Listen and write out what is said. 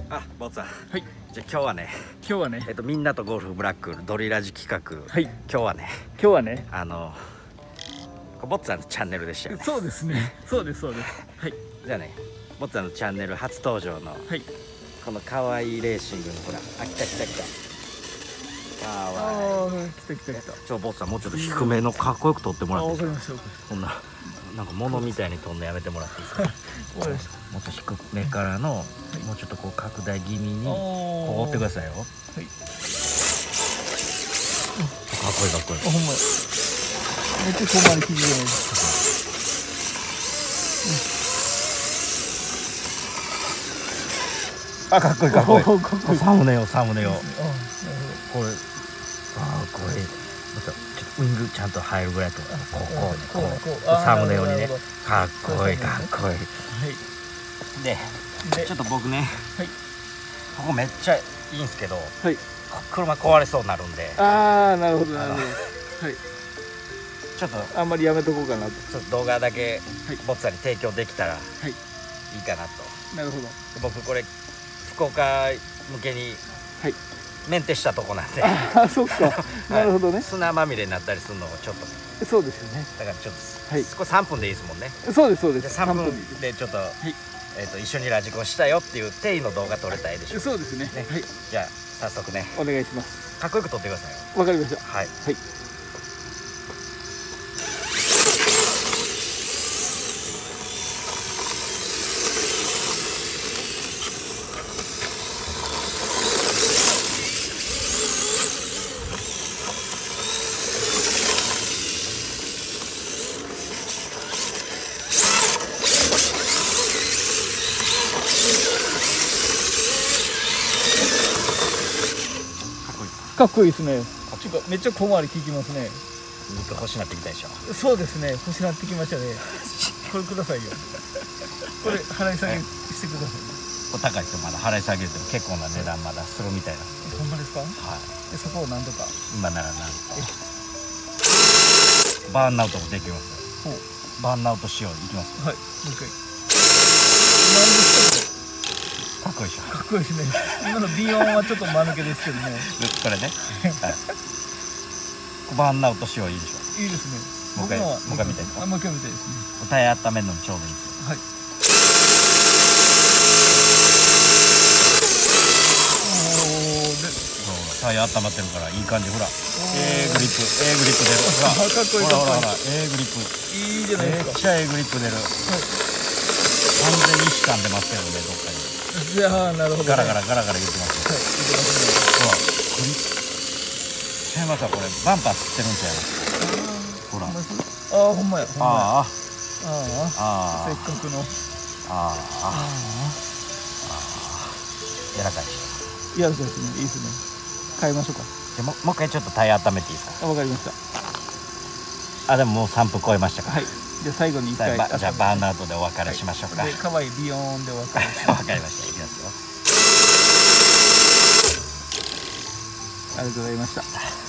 あ、ボツさん。 はい。 じゃあ今日はね、みんなとゴルフブラックドリラジ企画。 はい。 今日はね、ボツさんのチャンネルでしたよね。 そうですね。そうです。はい。 じゃあね、ボツさんのチャンネル初登場の、 はい。 この可愛いレーシングのほら、あ、来た。かわいい。 来た。 ボツさんもうちょっと低めのかっこよく撮ってもらっていいですか。 わかりました。 こんななんか物みたいに撮んのやめてもらっていいですか。 わかりました。 もっと低めからの、もうちょっとこう拡大気味にこう折ってくださいよ。はい。かっこいい。 ほんま。めっちゃ小回り生地じゃないですか。あ、かっこいい。サムネよ。これ、あ、これまたちょっとウィングちゃんと入るぐらいと、こうサムネ用にね、かっこいい。で、ちょっと僕ね、ここめっちゃいいんすけど、車壊れそうになるんで。 ああ、なるほど。はい。 ちょっとあんまりやめとこうかなと。 ちょっと動画だけボツさんに提供できたらいいかなと。 なるほど。 僕これ福岡向けにメンテしたとこなんで。 ああ、そっか。なるほどね。 砂まみれになったりするのをちょっと。 そうですよね。 だからちょっとこれ3分でいいですもんね。 そうです。 3分でちょっと一緒にラジコンしたよっていう定位の動画撮れたらいいでしょ。 そうですね。はい。 じゃあ早速ね、 お願いします。 かっこよく撮ってくださいよ。 わかりました。 はい。 かっこいいですね。めっちゃ小回り効きますね。 肉欲しなってきたでしょ。 そうですね。欲しなってきましたね。これくださいよ。これ払い下げしてください。 これ高いですよ。まだ払い下げても結構な値段まだするみたいな。 ほんまですか。はい。そこをなんとか。 今ならなんとか。バーンアウトもできますよ。バーンアウト仕様いきます。 はい。もう一回。なんですか。 かっこいいでしょ。 かっこいいですね。今のビヨンはちょっと間抜けですけどね。 これね。バーンアウト仕様いいでしょ。 いいですね。 もう一回見たいですか。 もう一回見たいですね。 タイヤ温めるのにちょうどいいですよ。 はい。 タイヤ温まってるからいい感じ。ほら。グリップ出る。ほら。 かっこいい。 グリップ。 いいじゃないですか。 めっちゃグリップ出る。完全に意志感出ますけどね、どっかに。 じゃあ、なるほど。 ガラガラ言ってますよ。ほら、グリップ。ちゃいますわ、これバンパーつってるんちゃいます。ほら。 ああ、ほんまや。せっかくの。 柔らかいでしょ。 柔らかいですね。いいですね。変えましょうか。 もう一回ちょっとタイヤ温めていいですか。 わかりました。 あ、でももう3分超えましたから。 はい。じゃあ最後に1回。 じゃあバーンアウトでお別れしましょうか。 可愛いビヨーンでお別れ。 わかりました。いきますよ。 ありがとうございました。